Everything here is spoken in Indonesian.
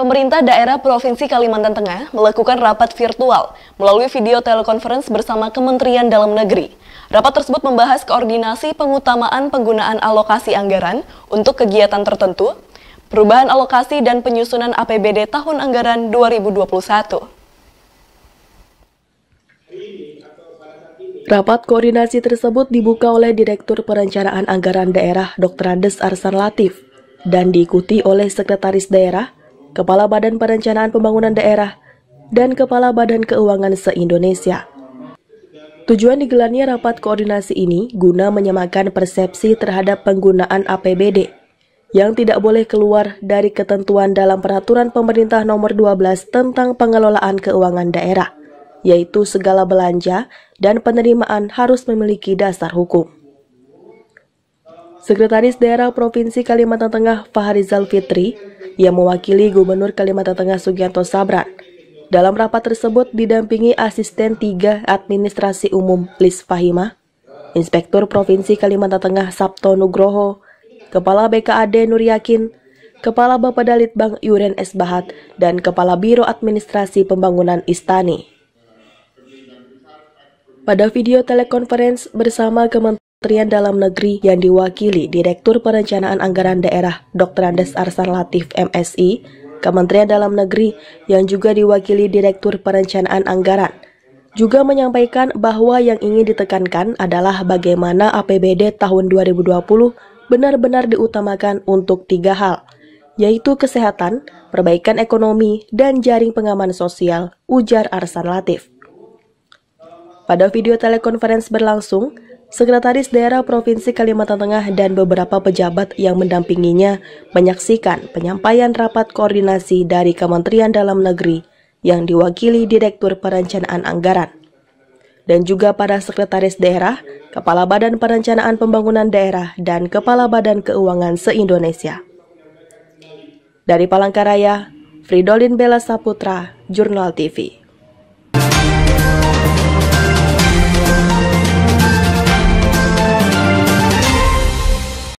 Pemerintah daerah Provinsi Kalimantan Tengah melakukan rapat virtual melalui video telekonferensi bersama Kementerian Dalam Negeri. Rapat tersebut membahas koordinasi pengutamaan penggunaan alokasi anggaran untuk kegiatan tertentu, perubahan alokasi dan penyusunan APBD tahun anggaran 2021. Rapat koordinasi tersebut dibuka oleh Direktur Perencanaan Anggaran Daerah Dr. Andes Arsan Latif dan diikuti oleh Sekretaris Daerah, Kepala Badan Perencanaan Pembangunan Daerah, dan Kepala Badan Keuangan se-Indonesia. Tujuan digelarnya rapat koordinasi ini guna menyamakan persepsi terhadap penggunaan APBD yang tidak boleh keluar dari ketentuan dalam Peraturan Pemerintah Nomor 12 tentang Pengelolaan Keuangan Daerah, yaitu segala belanja dan penerimaan harus memiliki dasar hukum. Sekretaris Daerah Provinsi Kalimantan Tengah Fahrizal Fitri yang mewakili Gubernur Kalimantan Tengah Sugianto Sabran dalam rapat tersebut didampingi Asisten 3 Administrasi Umum Lis Fahimah, Inspektur Provinsi Kalimantan Tengah Sabto Nugroho, Kepala BKAD Nur Yakin, Kepala Bapedalitbang Yuren S. Bahat, dan Kepala Biro Administrasi Pembangunan Istani. Pada video telekonferensi bersama Kementerian Dalam Negeri yang diwakili Direktur Perencanaan Anggaran Daerah Dr. Andes Arsan Latif MSI, Kementerian Dalam Negeri yang juga diwakili Direktur Perencanaan Anggaran, juga menyampaikan bahwa yang ingin ditekankan adalah bagaimana APBD tahun 2020 benar-benar diutamakan untuk 3 hal, yaitu kesehatan, perbaikan ekonomi, dan jaring pengaman sosial, ujar Arsan Latif. Pada video telekonferensi berlangsung, Sekretaris Daerah Provinsi Kalimantan Tengah dan beberapa pejabat yang mendampinginya menyaksikan penyampaian rapat koordinasi dari Kementerian Dalam Negeri yang diwakili Direktur Perencanaan Anggaran, dan juga para Sekretaris Daerah, Kepala Badan Perencanaan Pembangunan Daerah, dan Kepala Badan Keuangan se-Indonesia. Dari Palangkaraya, Fridolin Bella Saputra, Jurnal TV.